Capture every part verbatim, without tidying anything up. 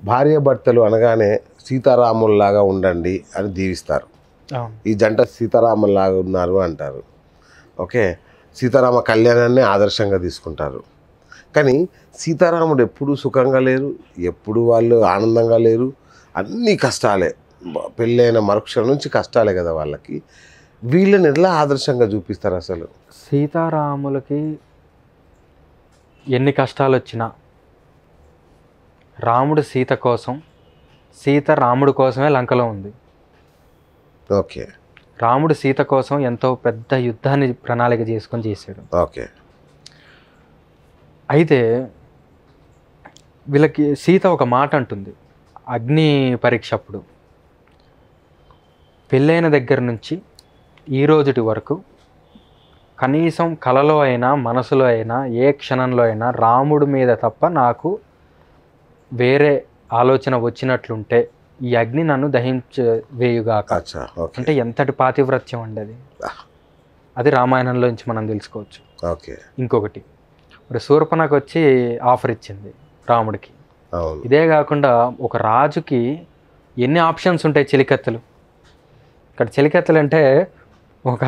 భార్యాభర్తలు అనగానే సీతారాముల్లాగా ఉండండి అని దీవిస్తారు. ఈ జంట సీతారాముల్లాగా ఉన్నారు అంటారు. ఓకే, సీతారామ కళ్యాణాన్ని ఆదర్శంగా తీసుకుంటారు. కానీ సీతారాముడు ఎప్పుడూ సుఖంగా లేరు, ఎప్పుడు వాళ్ళు ఆనందంగా లేరు, అన్నీ కష్టాలే. పెళ్ళైన మరుక్షణం నుంచి కష్టాలే కదా వాళ్ళకి. వీళ్ళని ఎలా ఆదర్శంగా చూపిస్తారు అసలు? సీతారాములకి ఎన్ని కష్టాలు వచ్చినా రాముడు సీత కోసం, సీత రాముడు కోసమే లంకలో ఉంది. ఓకే, రాముడు సీత కోసం ఎంతో పెద్ద యుద్ధాన్ని ప్రణాళిక చేసుకొని చేశాడు. ఓకే, అయితే వీళ్ళకి సీత ఒక మాట అంటుంది అగ్ని పరీక్ష అప్పుడు, పెళ్ళైన దగ్గర నుంచి ఈ రోజుటి వరకు కనీసం కలలో అయినా మనసులో అయినా ఏ క్షణంలో అయినా రాముడి మీద తప్ప నాకు వేరే ఆలోచన వచ్చినట్లుంటే ఈ అగ్ని నన్ను దహించ వేయుగాక. అంటే ఎంతటి పాతివ్రత్యం అండి అది. అది రామాయణంలోంచి మనం తెలుసుకోవచ్చు. ఓకే, ఇంకొకటి మరి శూర్పణఖ వచ్చి ఆఫర్ ఇచ్చింది రాముడికి. ఇదే కాకుండా ఒక రాజుకి ఎన్ని ఆప్షన్స్ ఉంటాయి చెలికత్తెలు. ఇక్కడ చెలికత్తెలు అంటే ఒక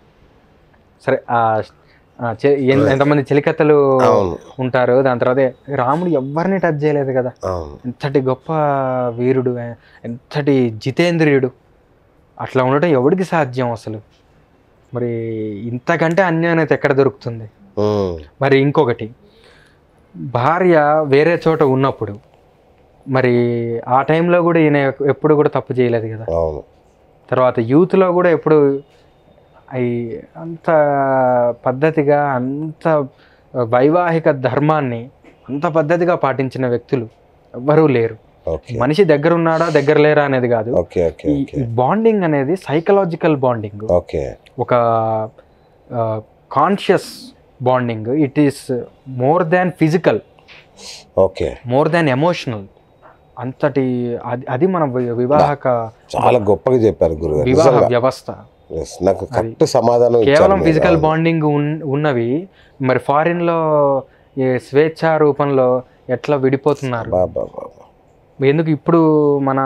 సరే ఎంతమంది చెలికత్తెలు ఉంటారు. దాని తర్వాత రాముడు ఎవరిని టచ్ చేయలేదు కదా. ఎంతటి గొప్ప వీరుడు, ఎంతటి జితేంద్రియుడు. అట్లా ఉండటం ఎవడికి సాధ్యం అసలు? మరి ఇంతకంటే అన్యాయత ఎక్కడ దొరుకుతుంది? మరి ఇంకొకటి, భార్య వేరే చోట ఉన్నప్పుడు మరి ఆ టైంలో కూడా ఈయన ఎప్పుడు కూడా తప్పు చేయలేదు కదా. తర్వాత యూత్లో కూడా ఎప్పుడు అవి అంత పద్ధతిగా, అంత వైవాహిక ధర్మాన్ని అంత పద్ధతిగా పాటించిన వ్యక్తులు ఎవ్వరూ లేరు. మనిషి దగ్గర ఉన్నాడా దగ్గర లేరా అనేది కాదు. ఈ బాండింగ్ అనేది సైకలాజికల్ బాండింగ్, ఒక conscious bonding. It is more than physical, okay, more than emotional. అంతటి అది అది మన వివాహక చాలా గొప్పగా చెప్పారు గురుగారు. వివాహ వ్యవస్థ నాకు కరెక్ట్ సమాధానం. కేవలం ఫిజికల్ బాండింగ్ ఉన్నవి మరి ఫారిన్ లో స్వేచ్ఛ రూపంలో ఎట్లా విడిపోతున్నారు. ఎందుకు ఇప్పుడు మన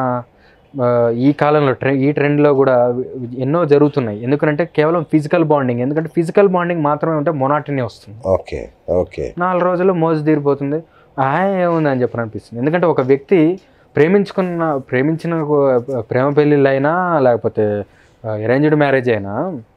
ఈ కాలంలో ట్రె ఈ ట్రెండ్లో కూడా ఎన్నో జరుగుతున్నాయి. ఎందుకంటే కేవలం ఫిజికల్ బాండింగ్. ఎందుకంటే ఫిజికల్ బాండింగ్ మాత్రమే ఉంటే మొనాటినీ వస్తుంది. ఓకే, ఓకే, నాలుగు రోజులు మోజు తీరిపోతుంది, ఏముంది అని చెప్పని అనిపిస్తుంది. ఎందుకంటే ఒక వ్యక్తి ప్రేమించుకున్న ప్రేమించిన ప్రేమ పెళ్ళిళ్ళు అయినా లేకపోతే అరేంజ్డ్ మ్యారేజ్ అయినా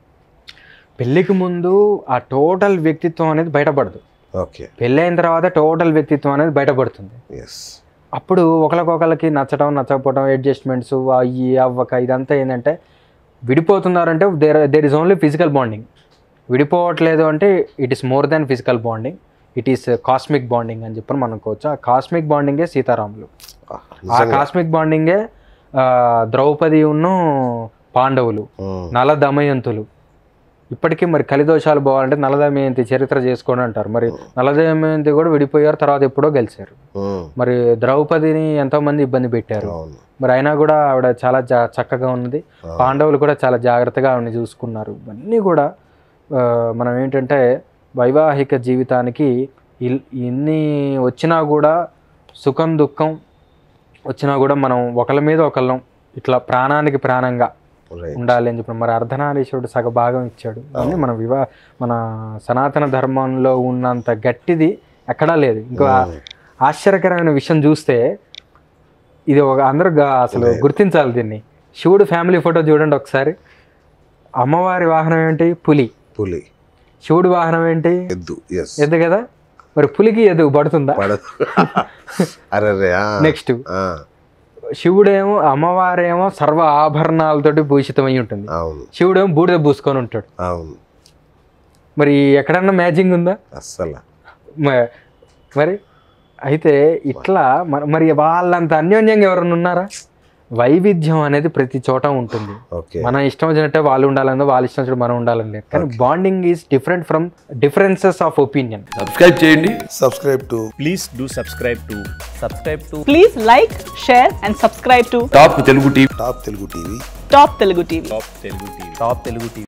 పెళ్ళికి ముందు ఆ టోటల్ వ్యక్తిత్వం అనేది బయటపడదు. ఓకే, పెళ్ళైన తర్వాత టోటల్ వ్యక్తిత్వం అనేది బయటపడుతుంది. అప్పుడు ఒకరికొకరికి నచ్చడం నచ్చకపోవడం, అడ్జస్ట్మెంట్స్ అయ్యి అవ్వక ఇదంతా ఏంటంటే విడిపోతున్నారంటే there there is only physical bonding. విడిపోవట్లేదు అంటే it is more than physical bonding, it is cosmic bonding అని చెప్పని మనం అనుకోవచ్చు. ఆ కాస్మిక్ బాండింగే సీతారాములు. ఆ కాస్మిక్ బాండింగే ద్రౌపది ఉన్ను పాండవులు, నల దమయంతులు. ఇప్పటికీ మరి కలిదోషాలు పోవాలంటే నల దమయంతి చరిత్ర చేసుకోండి అంటారు. మరి నల దమయంతి కూడా విడిపోయారు, తర్వాత ఎప్పుడో గెలిచారు. మరి ద్రౌపదిని ఎంతో మంది ఇబ్బంది పెట్టారు, మరి అయినా కూడా ఆవిడ చాలా జా చక్కగా ఉన్నది. పాండవులు కూడా చాలా జాగ్రత్తగా ఆవిడని చూసుకున్నారు. ఇవన్నీ కూడా మనం ఏంటంటే వైవాహిక జీవితానికి ఇన్ని వచ్చినా కూడా, సుఖం దుఃఖం వచ్చినా కూడా మనం ఒకళ్ళ మీద ఒకళ్ళం ఇట్లా ప్రాణానికి ప్రాణంగా ఉండాలి అని చెప్పి మరి అర్ధనారీశ్వరుడు సగ భాగం ఇచ్చాడు. అని మన వివా మన సనాతన ధర్మంలో ఉన్నంత గట్టిది ఎక్కడా లేదు. ఇంకో ఆశ్చర్యకరమైన విషయం చూస్తే ఇది ఒక అందరూ అసలు గుర్తించాలి దీన్ని. శివుడు ఫ్యామిలీ ఫోటో చూడండి ఒకసారి. అమ్మవారి వాహనం ఏంటి? పులి. పులి. శివుడి వాహనం ఏంటి? ఎద్దు. ఎద్దు కదా. మరి పులికి ఎద్దు పడుతుందా? నెక్స్ట్ శివుడేమో, అమ్మవారేమో సర్వ ఆభరణాలతోటి భూషితమై ఉంటుంది, శివుడేమో బూడిద పూసుకొని ఉంటాడు. మరి ఎక్కడన్నా మ్యాచింగ్ ఉందా? అస్సలు. మరి అయితే ఇట్లా మరి వాళ్ళంత అన్యోన్యంగా ఎవరన్నా ఉన్నారా? వైవిధ్యం అనేది ప్రతి చోట ఉంటుంది. మన ఇష్టం వచ్చినట్టే వాళ్ళు ఉండాలని, వాళ్ళ ఇష్టం వచ్చినట్టు మనం ఉండాలని. కానీ bonding is different from differences of opinion. Subscribe చేయండి. Subscribe to please do subscribe to subscribe to please like, share and subscribe to top Telugu TV. Top Telugu TV. Top Telugu TV. Top Telugu TV. Top Telugu TV.